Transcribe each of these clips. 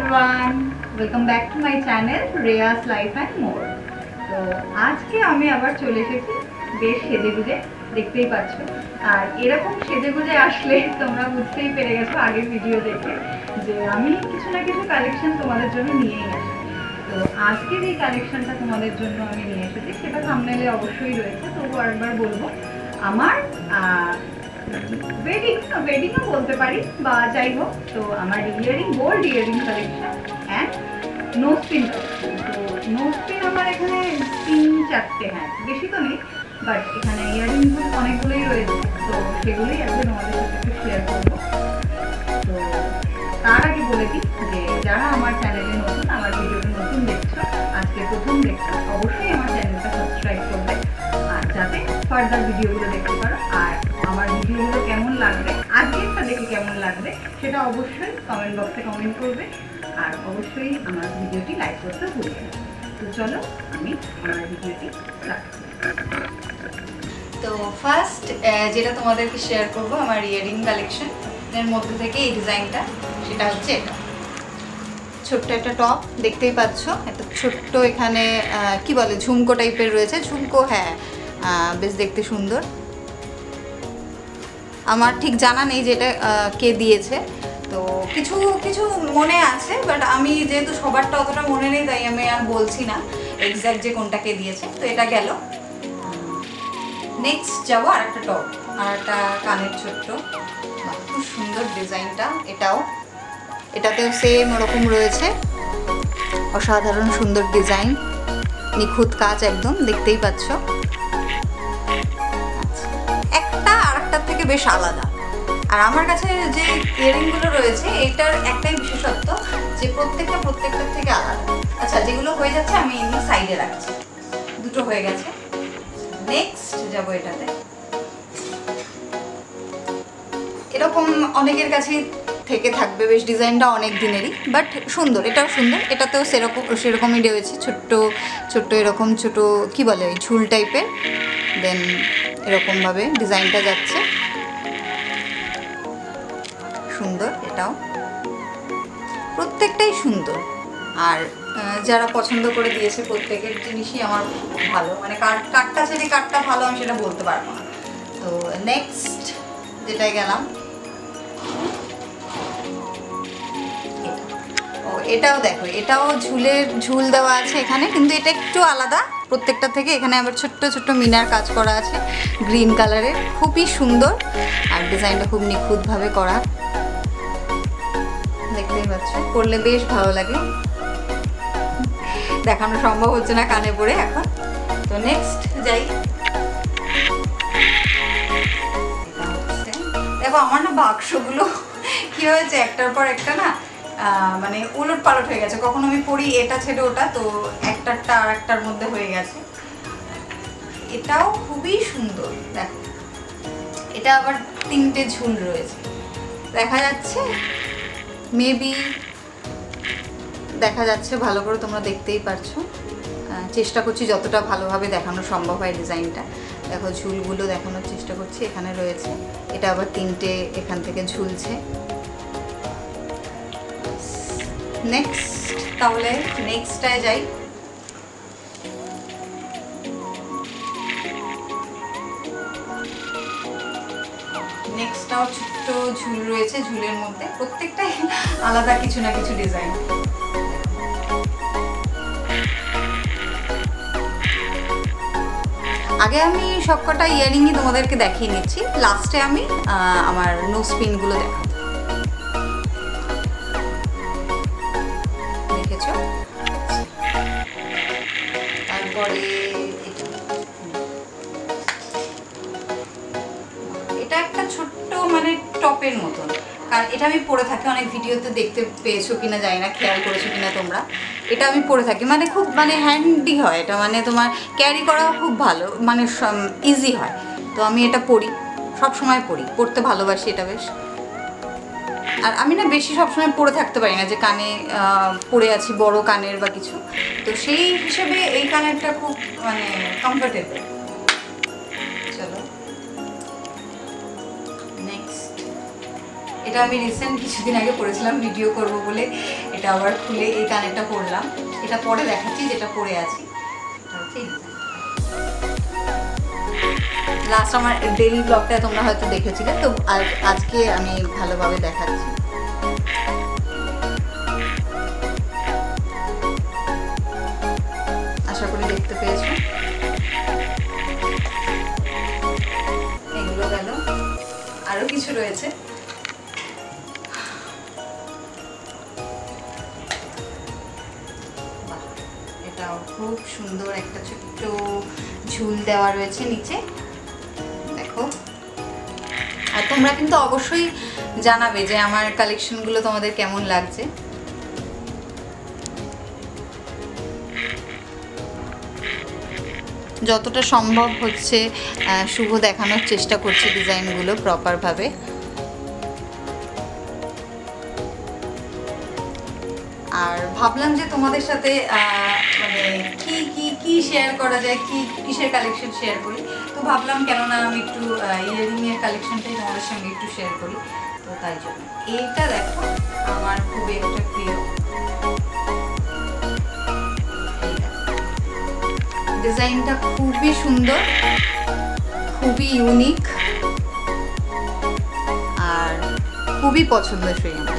everyone, welcome back to my channel Rhea's Life and More. তো আজকে আমি আবার চলে এসেছি বেশ সেজেগুজে, দেখতেই পাচ্ছ। আর এরকম সেজেগুজে আসলে তোমরা বুঝতেই পেরে গেছো আগের ভিডিও দেখে যে আমি কিছু না কিছু কালেকশন তোমাদের জন্য নিয়েই আসি। তো আজকে যে কালেকশনটা তোমাদের জন্য আমি নিয়ে এসেছি সেটা থাম্বনেইলে অবশ্যই রয়েছে, তবু আরেকবার বলবো আমার ওয়েডিংও বলতে পারি বা যাই হোক। তো আমার gold earring collection and nose pin collection. তো নোজ পিন আমার এখানে 3-4টে, হ্যাঁ বেশি তো নেই, বাট এখানে ইয়ারিং অনেকগুলোই রয়েছে। তো সেগুলোই আজকে তোমাদের সাথে একটু শেয়ার করবো। তো তার আগে বলে দিই যে যারা আমার চ্যানেলে নতুন, আমার ভিডিওটা নতুন দেখছো, আজকে প্রথম দেখছো, অবশ্যই আমার চ্যানেলটা সাবস্ক্রাইব করবে আর যাতে ফার্দার ভিডিওগুলো দেখতে পারো। আর আমার ভিডিওগুলো কেমন লাগবে, আজকেরটা দেখে কেমন লাগবে সেটা অবশ্যই কমেন্ট বক্সে কমেন্ট করবে। আর অবশ্যই আমার ভিডিওটি লাইক করতে ভুলবে না। তো চলো আমি আমার ভিডিওটি স্টার্ট করি। তো ফার্স্ট যেটা তোমাদেরকে শেয়ার করবো আমার ইয়ারিং কালেকশন এর মধ্যে থেকে এই ডিজাইনটা, সেটা হচ্ছে এটা ছোট্ট একটা টপ, দেখতেই পাচ্ছ। একটা ছোট্ট এখানে কি বলে ঝুমকো টাইপের রয়েছে, ঝুমকো, হ্যাঁ বেশ দেখতে সুন্দর। আমার ঠিক জানা নেই যে এটা কে দিয়েছে, তো কিছু কিছু মনে আছে, বাট আমি যেহেতু সবারটা অতটা মনে নেই তাই আমি আর বলছি না এক্স্যাক্ট যে কোনটা কে দিয়েছে। তো এটা গেল। নেক্সট যাবো আর একটা টপ, আর একটা কানের ছোট্ট, খুব সুন্দর ডিজাইনটা। এটাতেও সেম ওরকম রয়েছে, অসাধারণ সুন্দর ডিজাইন, নিখুঁত কাজ একদম, দেখতেই পাচ্ছ। একটা আরেকটার থেকে বেশ আলাদা। আর আমার কাছে যে ইয়ারিংগুলো রয়েছে এটার একটাই বিশেষত্ব যে প্রত্যেকটার থেকে আলাদা। আচ্ছা, যেগুলো হয়ে যাচ্ছে আমি এমনি সাইডে রাখছি, দুটো হয়ে গেছে। নেক্সট যাবো এটাতে। এরকম অনেকের কাছে থেকে থাকবে, বেশ ডিজাইনটা অনেক দিনেরই, বাট সুন্দর, এটাও সুন্দর। এটাতেও সেরকমই রয়েছে, ছোট্ট এরকম ছোট কি বলে ঝুল টাইপের, দেন এরকমভাবে ডিজাইনটা যাচ্ছে, সুন্দর। এটাও প্রত্যেকটাই সুন্দর। আর যারা পছন্দ করে দিয়েছে প্রত্যেকের জিনিসই আমার ভালো, মানে কাঠটা ছেড়ে কাঠটা ভালো আমি সেটা বলতে পারবো না। তো নেক্সট যেটাই গেলাম, এটাও দেখো, এটাও ঝুল দেওয়া আছে এখানে, কিন্তু এটা একটু আলাদা প্রত্যেকটা থেকে। এখানে আবার ছোট্ট মিনার কাজ করা আছে গ্রিন কালারের, খুবই সুন্দর। আর ডিজাইনটা খুব নিখুঁতভাবে করা, দেখতেই পাচ্ছ, পরলে বেশ ভালো লাগে। দেখানো সম্ভব হচ্ছে না কানে পরে এখন। তো নেক্সট যাই। দেখো আমার না বাক্সগুলো কি হয়েছে, একটার পর একটা না মানে উলট পালট হয়ে গেছে। কখনো আমি পড়ি এটা ছেড়ে ওটা, তো একটারটা আর একটার মধ্যে হয়ে গেছে। এটাও খুবই সুন্দর, দেখো এটা আবার 3টে ঝুল রয়েছে, দেখা যাচ্ছে, মেবি দেখা যাচ্ছে ভালো করে, তোমরা দেখতেই পারছো। চেষ্টা করছি যতটা ভালোভাবে দেখানো সম্ভব হয় ডিজাইনটা। দেখো ঝুলগুলো দেখানোর চেষ্টা করছি, এখানে রয়েছে। এটা আবার 3টে এখান থেকে ঝুলছে। নেক্সট, তাহলে নেক্সটটায় যাই। নেক্সটটাও ছোট্ট ঝুল রয়েছে, ঝুলের মধ্যে প্রত্যেকটাই আলাদা কিছু না কিছু ডিজাইন। আগে আমি সবকটা ইয়ারিংই তোমাদেরকে দেখিয়ে নিচ্ছি, লাস্টে আমি আমার নোজ পিনগুলো দেখাবো। দেখেছো? তারপরে এটা একটা ছোট্ট মানে টপের মতন, কারণ এটা আমি পরে থাকি, অনেক ভিডিওতে দেখতে পেয়েছো কিনা জানি না, খেয়াল করেছো কিনা তোমরা। এটা আমি পরে থাকি, মানে খুব মানে হ্যান্ডি হয় এটা, মানে তোমার ক্যারি করা খুব ভালো, মানে ইজি হয়। তো আমি এটা পরি, সব সময় পরতে ভালোবাসি এটা বেশ। আর আমি না বেশি সবসময় পরে থাকতে পারি না, যে কানে পরে আছি বড় কানের বা কিছু, তো সেই হিসেবে এই কানেরটা খুব মানে কমফোর্টেবল। চলো নেক্সট। এটা আমি রিসেন্ট কিছুদিন আগে পরেছিলাম ভিডিও করব বলে, এটা আবার খুলে এই কানেরটা পরলাম। এটা পরে দেখাচ্ছি যেটা পরে আছি। এটা হচ্ছে লাস্ট আমার ডেইলি ব্লগটা তোমরা হয়তো দেখেছিলে, তো আজকে আমি ভালোভাবে দেখাচ্ছি। আশা করি দেখতে পেয়েছো। এগুলো গেল, আরো কিছু রয়েছে। এটাও খুব সুন্দর একটা ছোট্ট ঝুল দেওয়া রয়েছে নিচে, দেখো। আর তোমরা কিন্তু অবশ্যই জানাবে যে আমার কালেকশনগুলো তোমাদের কেমন লাগছে। যতটা সম্ভব হচ্ছে শুভ দেখানোর চেষ্টা করছি ডিজাইনগুলো প্রপারভাবে। আর ভাবলাম যে তোমাদের সাথে মানে কি শেয়ার করা যায়, কিসের কালেকশন শেয়ার করি। তো ভাবলাম কেননা আমি একটু ইয়ারিংয়ের কালেকশনটাই তোমাদের সঙ্গে একটু শেয়ার করি, তো তাই জন্য। এইটা দেখো আমার খুবই একটা প্রিয় ডিজাইনটা, খুবই সুন্দর, খুবই ইউনিক আর খুবই পছন্দসই আমার।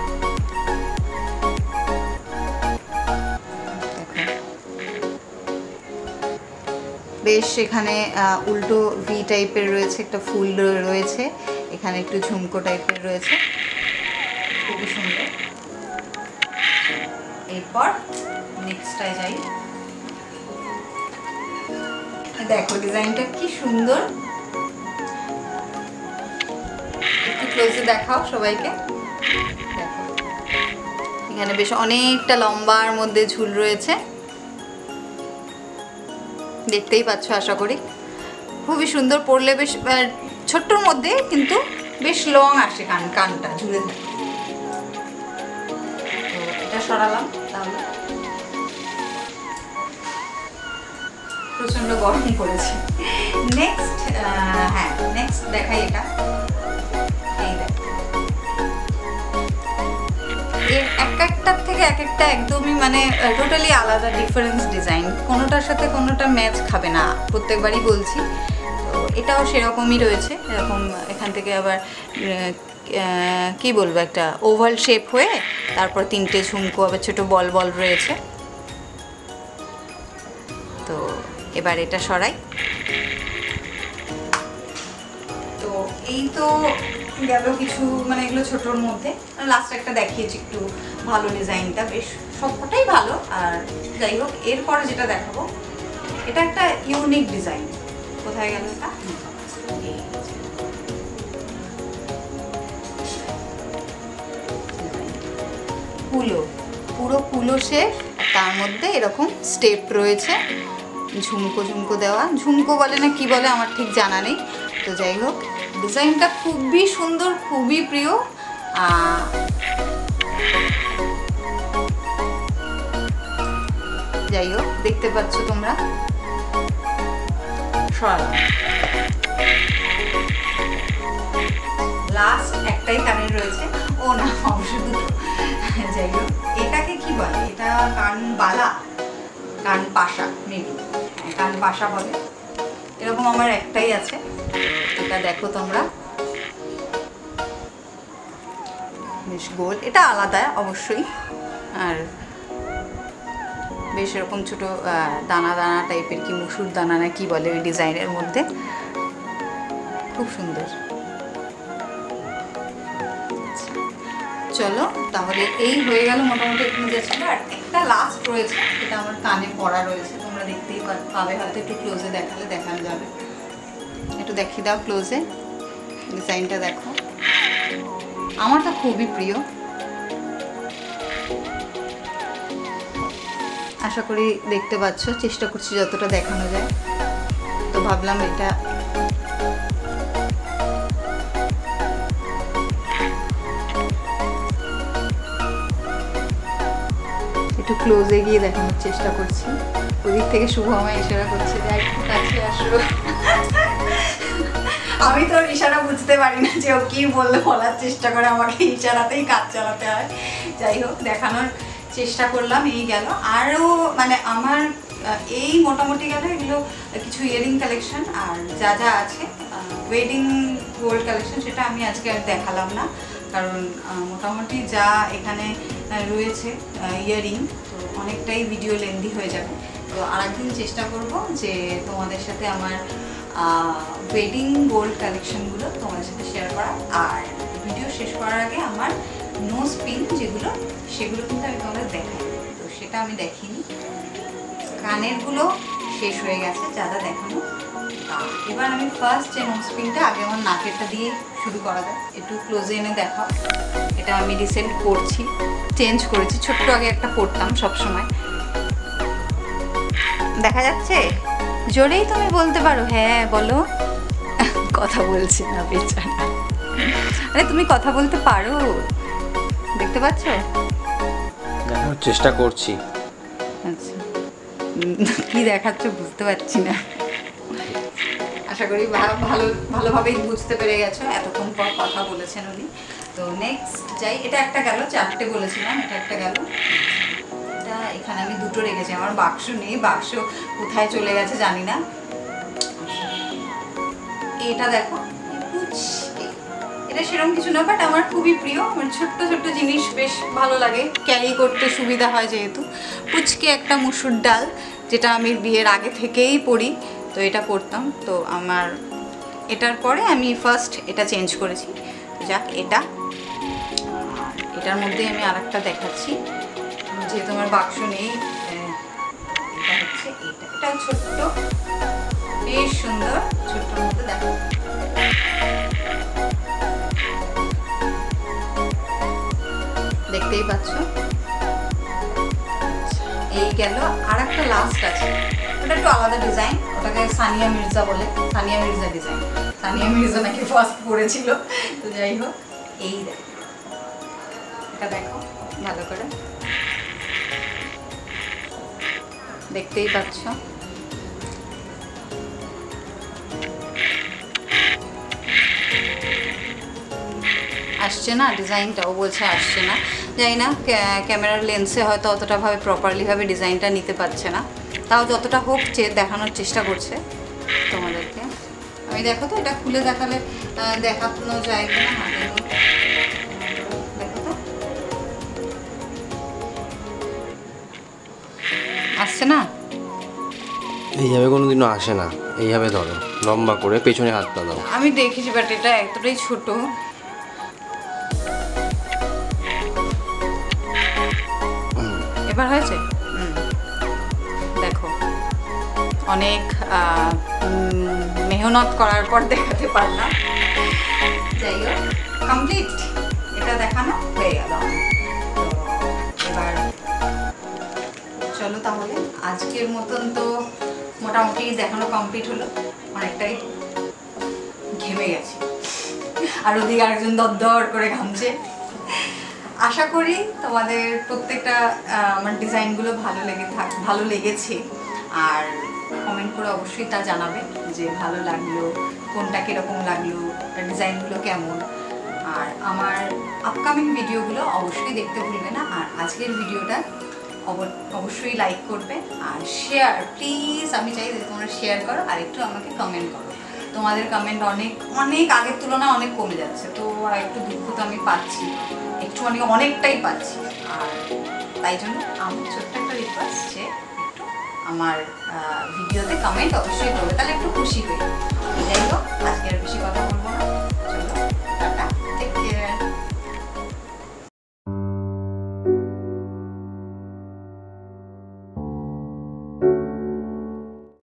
বেশ এখানে উল্টো ভি টাইপের রয়েছে, একটা ফুল রয়েছে, এখানে একটু ঝুমকো টাইপের রয়েছে, খুবই সুন্দর। এরপর নেক্সটটায় যাই। দেখো ডিজাইনটা কি সুন্দর, একটু ক্লোজে দেখাও সবাইকে। দেখো এখানে বেশ অনেকটা লম্বার মধ্যে ঝুল রয়েছে, দেখতেই পাচ্ছ আশা করি। খুবই সুন্দর, পরলে বেশ ছোট্টর মধ্যে কিন্তু বেশ লং আসে, কানটা ঝুলে থাকে। তো এটা সরালাম, তাহলে প্রচন্ড গরম পড়েছে। নেক্সট, হ্যাঁ নেক্সট দেখাই এটা। এই দেখো, এর একটার থেকে এক একটা একদমই মানে টোটালি আলাদা ডিফারেন্স ডিজাইন, কোনোটার সাথে কোনোটা ম্যাচ খাবে না, প্রত্যেকবারই বলছি। তো এটাও সেরকমই রয়েছে, এরকম এখান থেকে আবার কি বলবো, একটা ওভাল শেপ হয়ে তারপর তিনটে ঝুমকো আবার ছোটো বল বল রয়েছে। তো এবার এটা সরাই। তো এই তো গেল কিছু, মানে এগুলো ছোটোর মধ্যে। লাস্ট একটা দেখিয়েছি একটু ভালো ডিজাইনটা, বেশ সবকটাই ভালো। আর যাই হোক, এরপরে যেটা দেখাবো এটা একটা ইউনিক ডিজাইন। কোথায় গেল এটা? পুরো কুলো শেপ, তার মধ্যে এরকম স্টেপ রয়েছে, ঝুমকো দেওয়া, ঝুমকো বলে না কি বলে আমার ঠিক জানা নেই। তো যাই হোক, ডিজাইনটা খুবই সুন্দর, খুবই প্রিয়। যাই হোক, দেখতে পাচ্ছ তোমরা। সরালাম। লাস্ট একটাই কানের রয়েছে, ও না অবশ্য দুটো। যাই হোক, এটাকে কি বলে, এটা কান বালা, কান পাশা, মেবি কান পাশা বলে। এরকম আমার একটাই আছে, এটা দেখো তোমরা, বেশ গোল। এটা আলাদা অবশ্যই, আর বেশ এরকম ছোটো দানা দানা টাইপের, কি মুসুর দানা না কি বলে ওই ডিজাইনের মধ্যে, খুব সুন্দর। চলো তাহলে এই হয়ে গেল মোটামুটি এখানে যা ছিল। আর একটা লাস্ট রয়েছে, এটা আমার কানে পড়া রয়েছে, তোমরা দেখতেই পাবে, হয়তো একটু ক্লোজে দেখালে দেখানো যাবে। একটু দেখিয়ে দাও ক্লোজে, ডিজাইনটা দেখো, আমার তো খুবই প্রিয়। আশা করি দেখতে পাচ্ছ, চেষ্টা করছি যতটা দেখানো যায়। তো ভাবলাম এটা একটু ক্লোজে গিয়ে দেখানোর চেষ্টা করছি। ওদিক থেকে শুভ আমায় ইশারা করছে যে একটু কাছে আসো। আমি তো ইশারা বুঝতে পারি না যে ও কি বললে বলার চেষ্টা করে, আমাকে ইশারাতেই কাজ চালাতে হয়। যাই হোক, দেখানোর চেষ্টা করলাম। এই গেল, আরও মানে আমার এই মোটামুটি গেল এগুলো কিছু ইয়ারিং কালেকশন। আর যা যা আছে ওয়েডিং গোল্ড কালেকশন সেটা আমি আজকে আর দেখালাম না, কারণ মোটামুটি যা এখানে রয়েছে ইয়ারিং, তো অনেকটাই ভিডিও লেন্দি হয়ে যাবে। তো আরেকদিন চেষ্টা করব যে তোমাদের সাথে আমার ওয়েডিং গোল্ড কালেকশনগুলো তোমাদের সাথে শেয়ার করা। আর ভিডিও শেষ করার আগে আমার নোজ পিন যেগুলো, সেগুলো কিন্তু আমি তোমাদের দেখাই, তো সেটা আমি দেখিনি। কানেরগুলো শেষ হয়ে গেছে যা যা দেখানো। এবার আমি ফার্স্ট যে নোজ পিনটা, আগে আমার নাকেরটা দিয়ে শুরু করা যায়। একটু ক্লোজে এনে দেখাও। এটা আমি রিসেন্ট করছি, চেঞ্জ করেছি। ছোট্ট আগে একটা পরতাম সবসময়। দেখা যাচ্ছে? জোরেই তুমি বলতে পারো। হ্যাঁ বলো। কথা বলছি না বেচারা। আরে তুমি কথা বলতে পারো, দেখতে পাচ্ছ? দেখার চেষ্টা করছি। আচ্ছা, কি দেখাচ্ছ বুঝতে পারছি না। আশা করি ভালোভাবেই বুঝতে পেরে গেছো, এতক্ষণ পর কথা বলেছেন উনি। তো নেক্সট যাই। এটা একটা গেল, 4টে বলেছিলাম, এটা একটা গেল। এটা এখানে আমি 2টো রেখেছি, আমার বাক্স নেই, বাক্স কোথায় চলে গেছে জানি না। এটা দেখো, এটা সেরকম কিছু না, বাট আমার খুবই প্রিয়। আমার ছোট্ট ছোট্ট জিনিস বেশ ভালো লাগে, ক্যারি করতে সুবিধা হয় যেহেতু। পুচকে একটা মুসুর ডাল, যেটা আমি বিয়ের আগে থেকেই পরি, তো এটা পরতাম। তো আমার এটার পরে আমি ফার্স্ট এটা চেঞ্জ করেছি। যাক, এটার মধ্যে আমি আরেকটা দেখাচ্ছি, যেহেতু আমার বাক্স নেই। এটা হচ্ছে এটাও ছোট্ট, বেশ সুন্দর, ছোট্টর মধ্যে দেখো। দেখতেই পাচ্ছ। এই গেল। আর একটা লাস্ট আছে, ওটা একটু আলাদা ডিজাইন, ওটাকে সানিয়া মির্জা বলে। সানিয়া মির্জা ডিজাইন, সানিয়া মির্জা নাকি ফার্স্ট পড়েছিল। তো যাই হোক, এই দেখো, এটা দেখো ভালো করে, দেখতেই পাচ্ছ। আসছে না ডিজাইনটা, ও বলছে আসছে না। জানি না, ক্যামেরার লেন্সে হয়তো অতটা ভাবে প্রপারলিভাবে ডিজাইনটা নিতে পারছে না, তাও যতটা হোক দেখানোর চেষ্টা করছে তোমাদেরকে। আমি দেখো তো, এটা খুলে দেখালে দেখানো যায় কিনা হাতে। দেখো তো, আসছে না? এইভাবে কোনোদিনও আসে না। এইভাবে ধরো, লম্বা করে পেছনে হাতটা দাও। আমি দেখেছি, বাট এটা এতটাই ছোট। এবার হয়েছে? দেখো, অনেক মেহনত করার পর দেখাতে পারলাম। যাই হোক, কমপ্লিট। এটা দেখানো হয়ে গেল। এবার চলো তাহলে, আজকের মতন তো মোটামুটি দেখানো কমপ্লিট হলো। অনেকটাই ঘেমে গেছি, আর ওদিকে আরেকজন দরদর করে ঘামছে। আশা করি তোমাদের প্রত্যেকটা আমার ডিজাইনগুলো ভালো লেগেছে। আর কমেন্ট করে অবশ্যই তা জানাবে যে ভালো লাগলো, কোনটা কীরকম লাগলো, ডিজাইনগুলো কেমন। আর আমার আপকামিং ভিডিওগুলো অবশ্যই দেখতে ভুলবে না। আর আজকের ভিডিওটা অবশ্যই লাইক করবে আর শেয়ার, প্লিজ আমি চাই যে তোমরা শেয়ার করো আর একটু আমাকে কমেন্ট করো। তোমাদের কমেন্ট অনেক আগের তুলনায় অনেক কমে যাচ্ছে, তো আর একটু দুঃখ তো আমি পাচ্ছি, একটু অনেকটাই পাচ্ছি। আর তাই জন্য আমি ছোট্ট একটা রিকোয়েস্ট যে একটু আমার ভিডিওতে কমেন্ট অবশ্যই করবে, তাহলে একটু খুশি হই।